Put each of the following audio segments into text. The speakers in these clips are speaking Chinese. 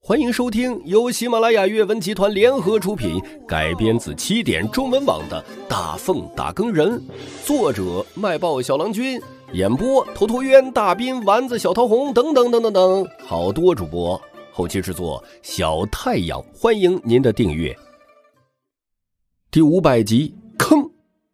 欢迎收听由喜马拉雅阅文集团联合出品，改编自起点中文网的《大奉打更人》，作者卖报小郎君，演播头陀渊、大斌、丸子、小桃红等等等等等，好多主播，后期制作小太阳，欢迎您的订阅。第500集，坑。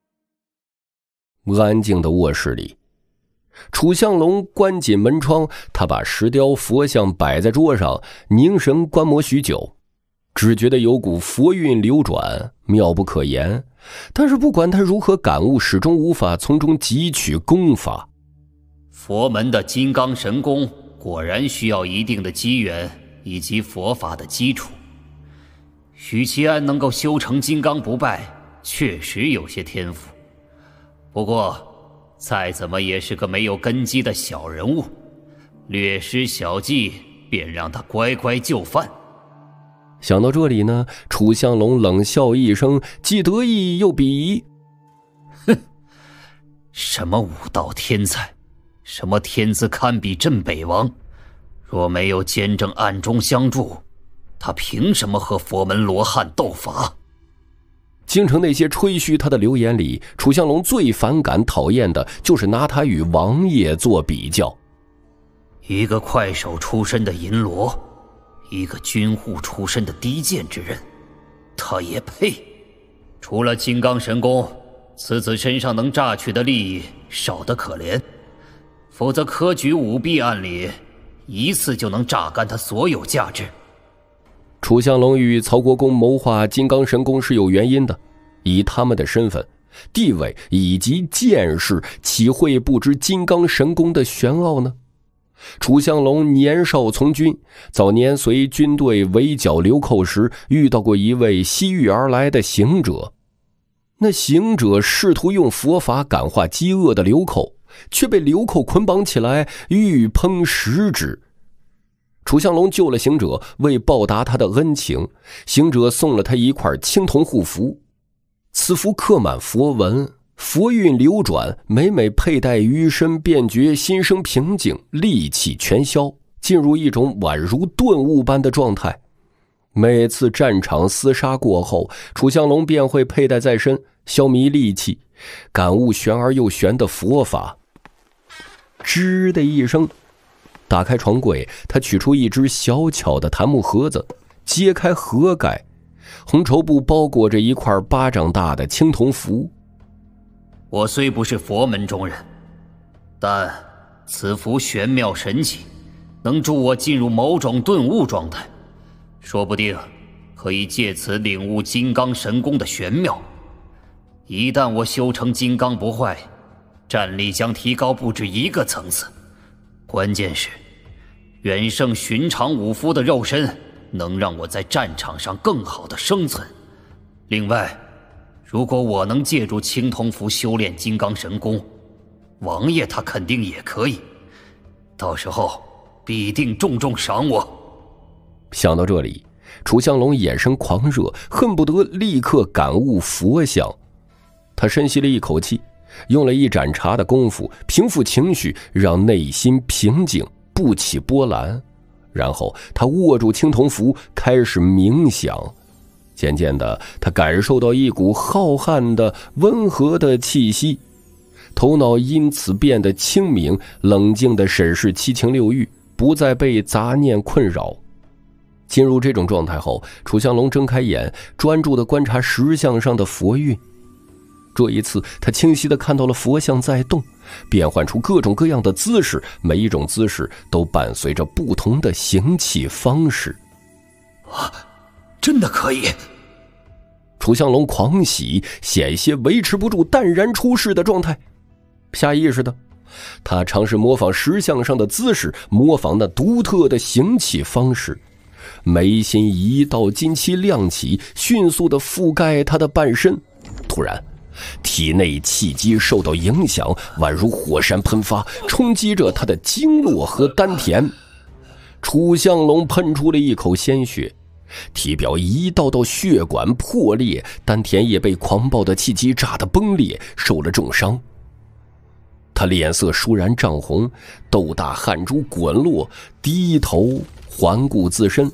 安静的卧室里，楚向龙关紧门窗，他把石雕佛像摆在桌上，凝神观摩许久，只觉得有股佛韵流转，妙不可言。但是不管他如何感悟，始终无法从中汲取功法。 佛门的金刚神功果然需要一定的机缘以及佛法的基础。许其安能够修成金刚不败，确实有些天赋。不过再怎么也是个没有根基的小人物，略施小计便让他乖乖就范。 想到这里呢，楚向龙冷笑一声，既得意又鄙夷。 哼，什么武道天才，什么天资堪比镇北王，若没有监正暗中相助，他凭什么和佛门罗汉斗法？ 京城那些吹嘘他的流言里，楚向龙最反感讨厌的就是拿他与王爷做比较。 一个快手出身的银罗，一个军户出身的低贱之人，他也配？除了金刚神功，此子身上能榨取的利益少得可怜，否则科举舞弊案里一次就能榨干他所有价值。 楚向龙与曹国公谋划金刚神功是有原因的，以他们的身份、地位以及见识，岂会不知金刚神功的玄奥呢？楚向龙年少从军，早年随军队围剿流寇时，遇到过一位西域而来的行者。那行者试图用佛法感化饥饿的流寇，却被流寇捆绑起来，欲烹食之。楚向龙救了行者，为报答他的恩情，行者送了他一块青铜护符。此符刻满佛文，佛韵流转，每每佩戴于身，便觉心生平静，戾气全消，进入一种宛如顿悟般的状态。每次战场厮杀过后，楚向龙便会佩戴在身，消弭戾气，感悟玄而又玄的佛法。吱的一声，打开床柜，他取出一只小巧的檀木盒子，揭开盒盖，红绸布包裹着一块巴掌大的青铜符。 我虽不是佛门中人，但此符玄妙神奇，能助我进入某种顿悟状态，说不定可以借此领悟金刚神功的玄妙。一旦我修成金刚不坏，战力将提高不止一个层次。关键是远胜寻常武夫的肉身，能让我在战场上更好的生存。另外，如果我能借助青铜符修炼金刚神功，王爷他肯定也可以，到时候必定重重赏我。 想到这里，楚向龙眼神狂热，恨不得立刻感悟佛像。他深吸了一口气，用了一盏茶的功夫平复情绪，让内心平静，不起波澜。然后他握住青铜符，开始冥想。渐渐的，他感受到一股浩瀚的温和的气息，头脑因此变得清明，冷静地审视七情六欲，不再被杂念困扰。进入这种状态后，楚向龙睁开眼，专注地观察石像上的佛韵。这一次，他清晰地看到了佛像在动，变换出各种各样的姿势，每一种姿势都伴随着不同的行气方式。 真的可以！ 楚向龙狂喜，险些维持不住淡然出世的状态。下意识的，他尝试模仿石像上的姿势，模仿那独特的行气方式。眉心一道金漆亮起，迅速地覆盖他的半身。突然，体内气机受到影响，宛如火山喷发，冲击着他的经络和丹田。楚向龙喷出了一口鲜血，体表一道道血管破裂，丹田也被狂暴的气机炸得崩裂，受了重伤。他脸色倏然涨红，豆大汗珠滚落，低头环顾自身，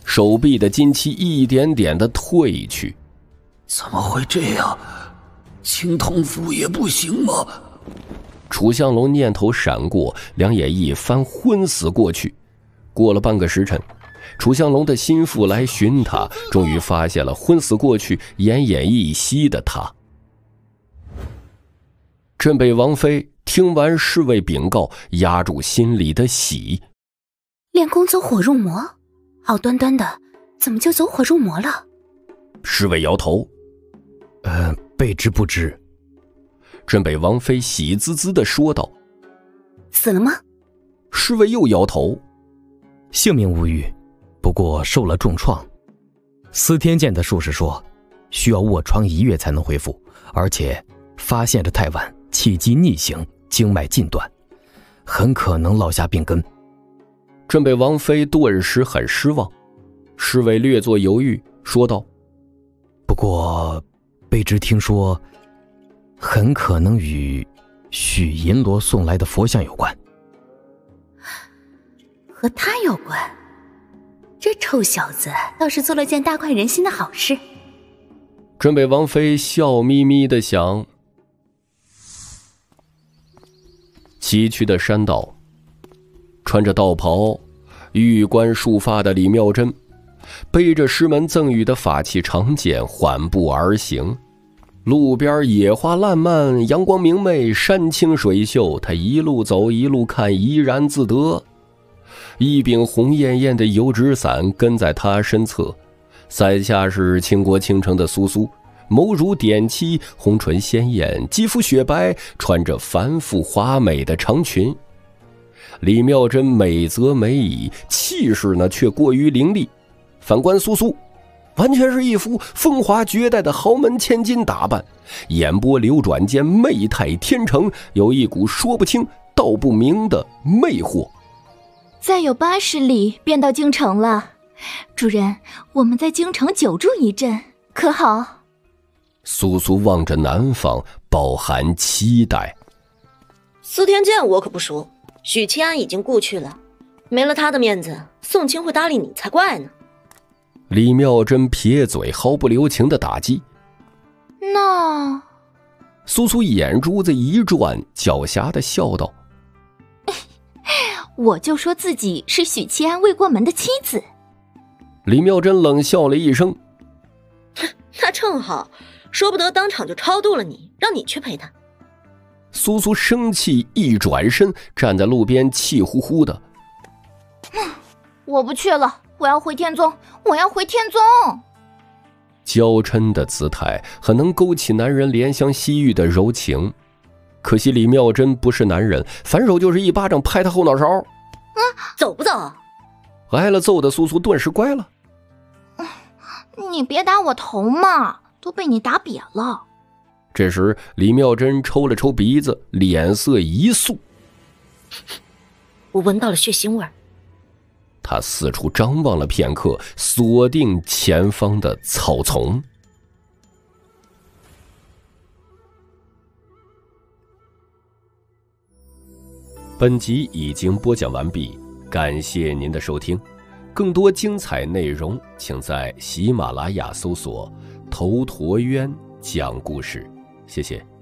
手臂的筋气一点点的退去。 怎么会这样？清通府也不行吗？ 楚香龙念头闪过，两眼一翻，昏死过去。过了半个时辰，楚香龙的心腹来寻他，终于发现了昏死过去、奄奄一息的他。镇北王妃听完侍卫禀告，压住心里的喜。 练功走火入魔？好端端的，怎么就走火入魔了？ 侍卫摇头。 备知不知。 镇北王妃喜滋滋地说道。 死了吗？ 侍卫又摇头。 性命无虞，不过受了重创。司天监的术士说，需要卧床1月才能恢复，而且发现的太晚，气机逆行，经脉尽断，很可能落下病根。 镇北王妃顿时很失望。侍卫略作犹豫，说道： 不过备知听说很可能与许银罗送来的佛像有关。 和他有关？这臭小子倒是做了件大快人心的好事。 镇北王妃笑眯眯地想。崎岖的山道，穿着道袍、玉冠束发的李妙珍背着师门赠予的法器长剑缓步而行。路边野花烂漫，阳光明媚，山清水秀，他一路走一路看，怡然自得。一柄红艳艳的油纸伞跟在他身侧，伞下是倾国倾城的苏苏，眸如点漆，红唇鲜艳，肌肤雪白，穿着繁复华美的长裙。李妙珍美则美矣，气势呢却过于凌厉。反观苏苏，完全是一副风华绝代的豪门千金打扮，眼波流转间媚态天成，有一股说不清道不明的魅惑。 再有80里便到京城了，主人，我们在京城久住一阵，可好？ 苏苏望着南方，饱含期待。 司天监我可不熟，许七安已经故去了，没了他的面子，宋清会搭理你才怪呢。 李妙珍撇嘴，毫不留情的打击。 那…… 苏苏眼珠子一转，狡黠的笑道： 我就说自己是许七安未过门的妻子。 李妙珍冷笑了一声： 那正好，说不得当场就超度了你，让你去陪他。 苏苏生气，一转身站在路边，气呼呼的： 我不去了，我要回天宗，我要回天宗。 娇嗔的姿态很能勾起男人怜香惜玉的柔情，可惜李妙珍不是男人，反手就是一巴掌拍他后脑勺。 走不走？ 挨了揍的苏苏顿时乖了。 你别打我头嘛，都被你打瘪了。 这时李妙珍抽了抽鼻子，脸色一肃。 我闻到了血腥味儿。 他四处张望了片刻，锁定前方的草丛。本集已经播讲完毕，感谢您的收听。更多精彩内容，请在喜马拉雅搜索“头陀渊讲故事”。谢谢。